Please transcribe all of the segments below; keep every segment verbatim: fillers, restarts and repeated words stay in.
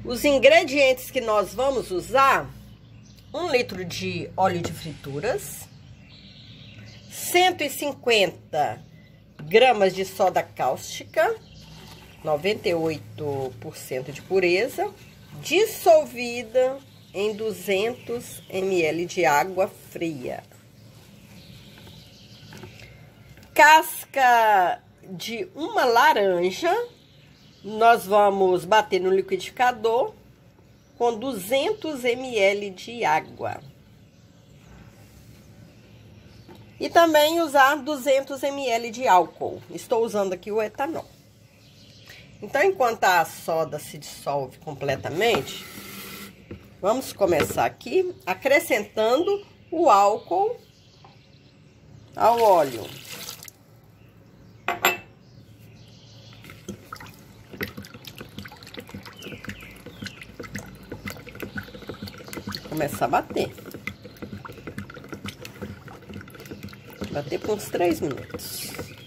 Os ingredientes que nós vamos usar: um litro de óleo de frituras, cento e cinquenta gramas de soda cáustica, noventa e oito por cento de pureza, dissolvida em duzentos mililitros de água fria. Casca de uma laranja, nós vamos bater no liquidificador com duzentos mililitros de água. E também usar duzentos mililitros de álcool. Estou usando aqui o etanol. Então, enquanto a soda se dissolve completamente, vamos começar aqui acrescentando o álcool ao óleo. Começar a bater. Bater por uns três minutos.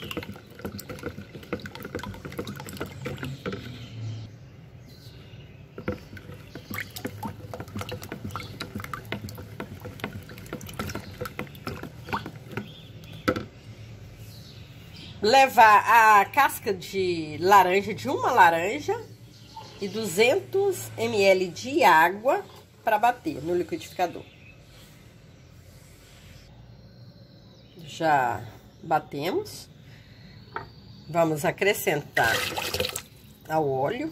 Levar a casca de laranja, de uma laranja, e duzentos mililitros de água para bater no liquidificador. Já batemos. Vamos acrescentar ao óleo.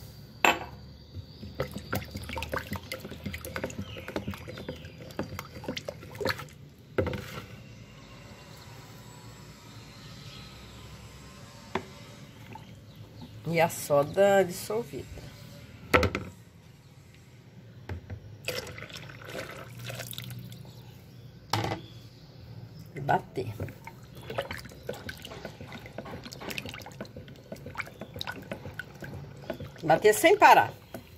E a soda dissolvida. E bater. Bater sem parar.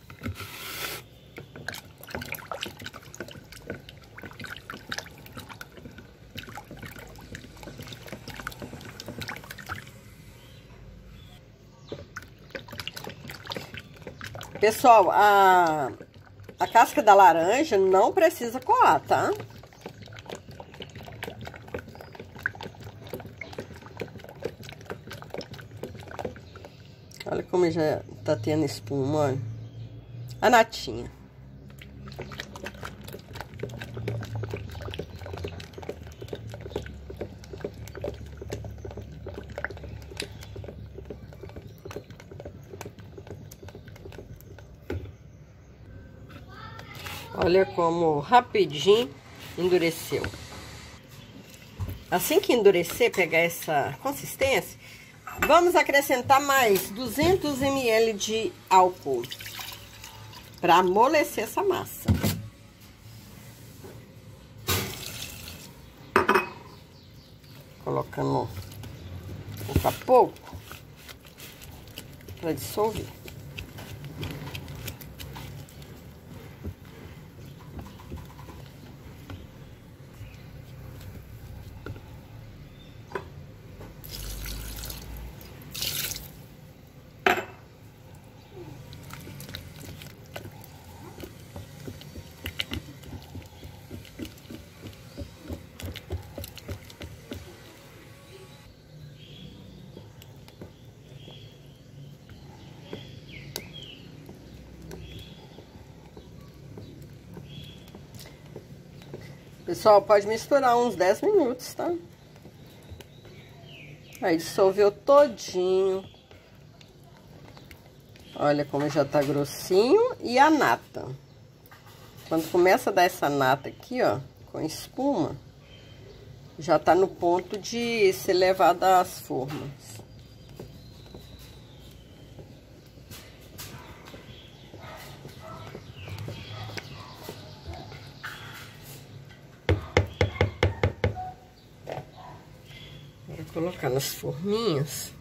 Pessoal, a, a casca da laranja não precisa coar, tá? Olha como já tá tendo espuma, olha. A natinha. Olha como rapidinho endureceu. Assim que endurecer, pegar essa consistência, vamos acrescentar mais duzentos mililitros de álcool para amolecer essa massa. Colocando pouco a pouco para dissolver. Pessoal, pode misturar uns dez minutos, tá? Aí dissolveu todinho. Olha como já tá grossinho. E a nata. Quando começa a dar essa nata aqui, ó, com espuma, já tá no ponto de ser levada às formas. Vou colocar nas forminhas.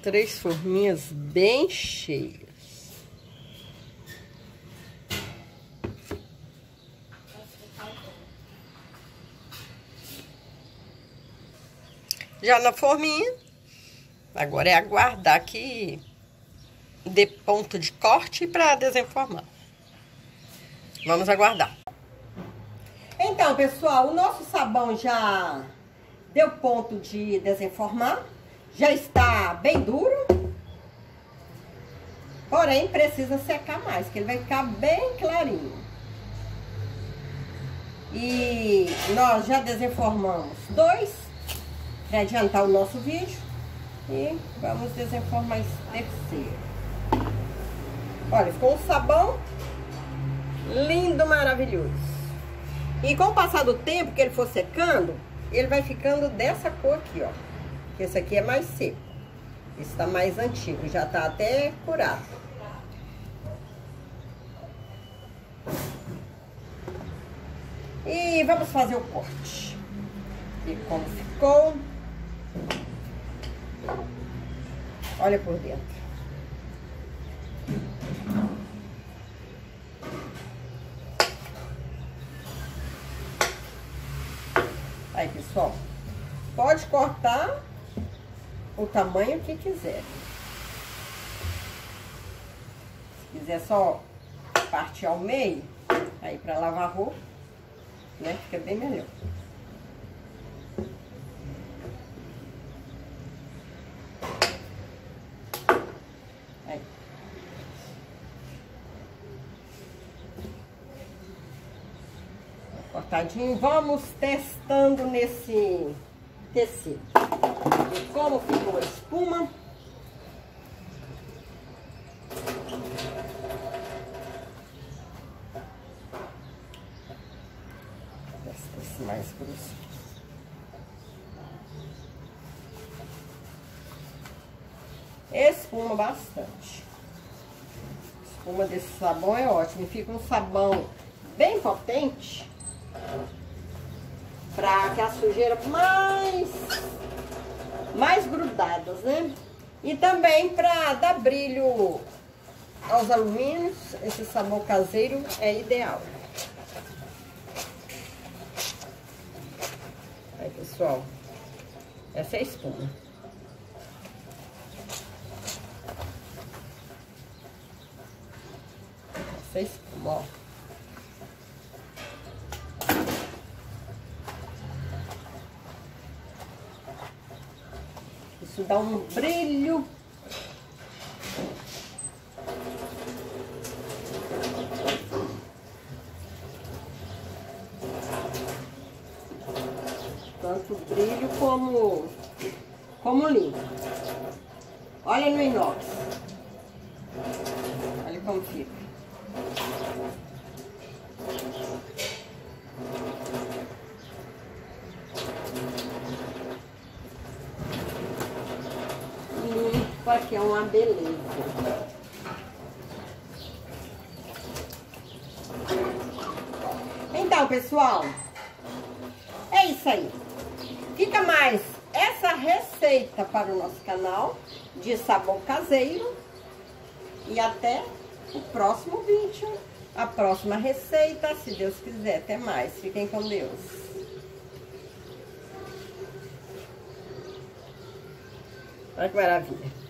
Três forminhas bem cheias. Já na forminha, agora é aguardar que dê ponto de corte para desenformar. Vamos aguardar. Então, pessoal, o nosso sabão já deu ponto de desenformar. Já está bem duro. Porém, precisa secar mais, que ele vai ficar bem clarinho. E nós já desenformamos dois. Para adiantar o nosso vídeo. E vamos desenformar esse terceiro. Olha, ficou um sabão lindo, maravilhoso. E com o passar do tempo que ele for secando, ele vai ficando dessa cor aqui, ó. Que esse aqui é mais seco. Esse tá mais antigo, já tá até curado. E vamos fazer o corte. E como ficou. Olha por dentro. Aí, pessoal, pode cortar o tamanho que quiser. Se quiser só partir ao meio, aí para lavar roupa, né, fica bem melhor. Cortadinho, vamos testando nesse tecido. E como ficou a espuma. Testa esse mais grosso. Espuma bastante. A espuma desse sabão é ótimo. Fica um sabão bem potente. Para que a sujeira mais, mais grudadas, né? E também para dar brilho aos alumínios, esse sabão caseiro é ideal. Aí, pessoal, essa é a espuma. Essa é a espuma, ó. Isso dá um brilho. Tanto brilho como, como limpo. Olha no inox. Olha como fica. Aqui é uma beleza. Então, pessoal, é isso aí. Fica mais essa receita para o nosso canal de sabão caseiro. E até o próximo vídeo. A próxima receita, se Deus quiser. Até mais. Fiquem com Deus. Olha que maravilha.